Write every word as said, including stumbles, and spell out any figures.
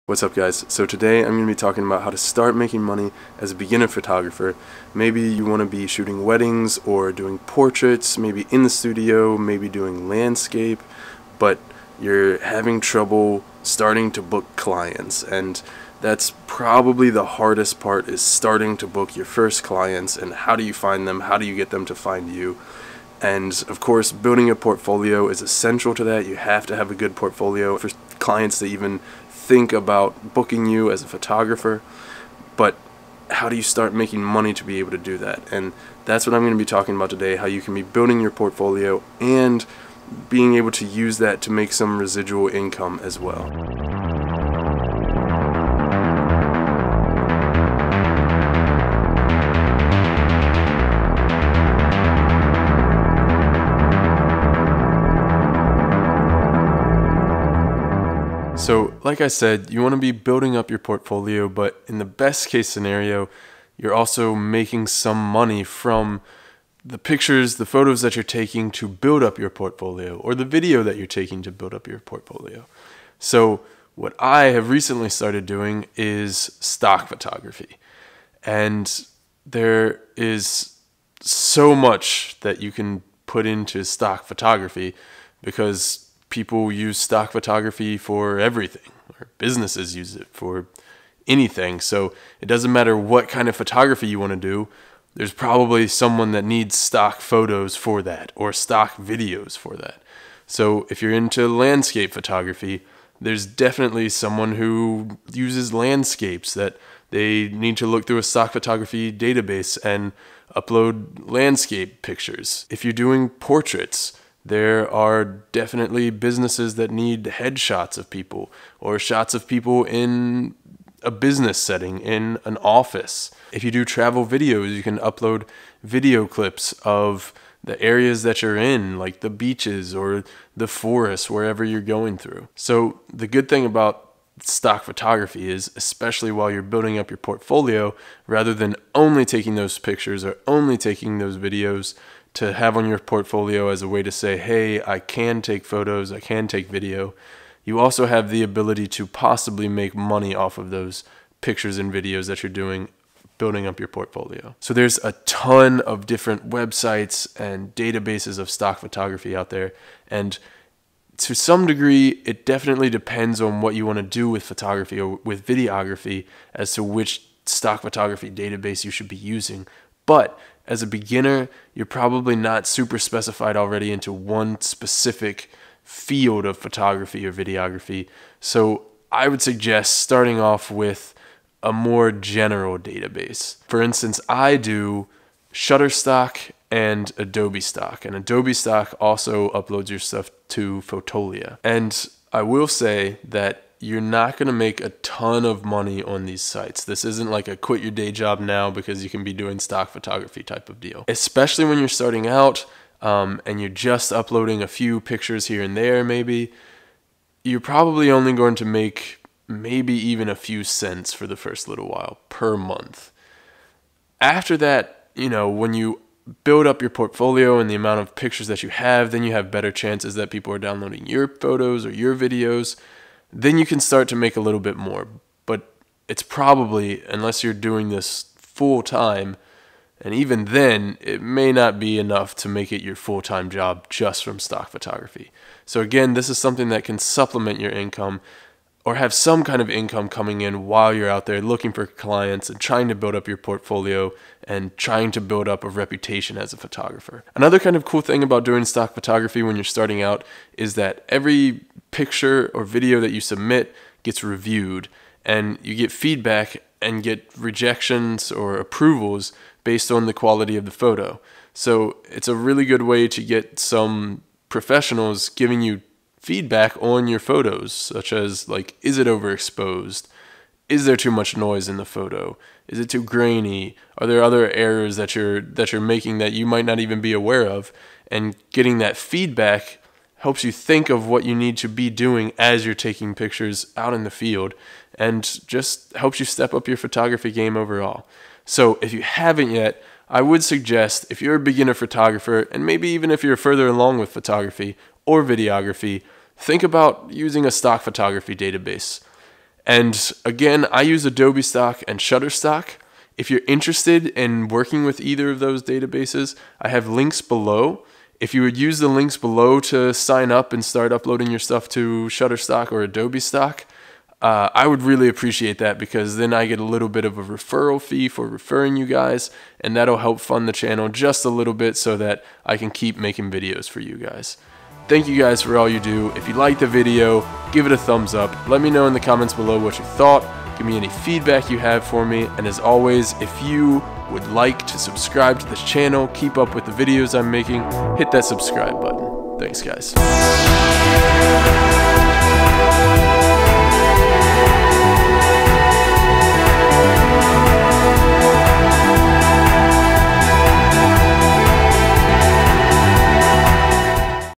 What's up, guys? So today I'm going to be talking about how to start making money as a beginner photographer. Maybe you want to be shooting weddings or doing portraits, maybe in the studio, maybe doing landscape, but you're having trouble starting to book clients, and that's probably the hardest part, is starting to book your first clients. And how do you find them? How do you get them to find you? And of course, building a portfolio is essential to that. You have to have a good portfolio for clients to even think about booking you as a photographer. But how do you start making money to be able to do that? And that's what I'm going to be talking about today, how you can be building your portfolio and being able to use that to make some residual income as well. So, like I said, you want to be building up your portfolio, but in the best case scenario, you're also making some money from the pictures, the photos that you're taking to build up your portfolio, or the video that you're taking to build up your portfolio. So, what I have recently started doing is stock photography. And there is so much that you can put into stock photography, because people use stock photography for everything, or businesses use it for anything. So it doesn't matter what kind of photography you want to do, there's probably someone that needs stock photos for that, or stock videos for that. So if you're into landscape photography, there's definitely someone who uses landscapes that they need to look through a stock photography database and upload landscape pictures. If you're doing portraits, there are definitely businesses that need headshots of people, or shots of people in a business setting, in an office. If you do travel videos, you can upload video clips of the areas that you're in, like the beaches or the forest, wherever you're going through. So the good thing about stock photography is, especially while you're building up your portfolio, rather than only taking those pictures or only taking those videos to have on your portfolio as a way to say, hey, I can take photos, I can take video, you also have the ability to possibly make money off of those pictures and videos that you're doing, building up your portfolio. So there's a ton of different websites and databases of stock photography out there, and to some degree, it definitely depends on what you want to do with photography or with videography as to which stock photography database you should be using. But as a beginner, you're probably not super specified already into one specific field of photography or videography. So I would suggest starting off with a more general database. For instance, I do ShutterStock and Adobe Stock. And Adobe Stock also uploads your stuff to Fotolia. And I will say that you're not going to make a ton of money on these sites. This isn't like a quit your day job now because you can be doing stock photography type of deal. Especially when you're starting out um, and you're just uploading a few pictures here and there maybe, you're probably only going to make maybe even a few cents for the first little while per month. After that, you know, when you build up your portfolio and the amount of pictures that you have, then you have better chances that people are downloading your photos or your videos. Then you can start to make a little bit more. But it's probably, unless you're doing this full time, and even then, it may not be enough to make it your full-time job just from stock photography. So again, this is something that can supplement your income, or have some kind of income coming in while you're out there looking for clients and trying to build up your portfolio and trying to build up a reputation as a photographer. Another kind of cool thing about doing stock photography when you're starting out is that every picture or video that you submit gets reviewed, and you get feedback and get rejections or approvals based on the quality of the photo. So it's a really good way to get some professionals giving you feedback on your photos, such as, like, is it overexposed? Is there too much noise in the photo? Is it too grainy? Are there other errors that you're that you're making that you might not even be aware of? And getting that feedback helps you think of what you need to be doing as you're taking pictures out in the field, and just helps you step up your photography game overall. So if you haven't yet, I would suggest, if you're a beginner photographer, and maybe even if you're further along with photography or videography, think about using a stock photography database. And again, I use Adobe Stock and ShutterStock. If you're interested in working with either of those databases, I have links below. If you would use the links below to sign up and start uploading your stuff to ShutterStock or Adobe Stock, uh, I would really appreciate that, because then I get a little bit of a referral fee for referring you guys, and that'll help fund the channel just a little bit so that I can keep making videos for you guys. Thank you guys for all you do. If you liked the video, give it a thumbs up. Let me know in the comments below what you thought. Give me any feedback you have for me. And as always, if you would like to subscribe to this channel, keep up with the videos I'm making, hit that subscribe button. Thanks, guys.